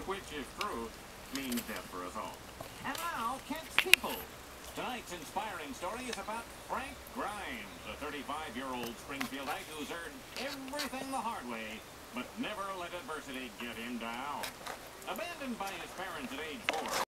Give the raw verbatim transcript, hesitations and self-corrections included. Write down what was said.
which, if true, means death for us all. And now, Kent's People. Tonight's inspiring story is about Frank Grimes, a thirty-five-year-old Springfield Ag who's earned everything the hard way, but never let adversity get him down. Abandoned by his parents at age four,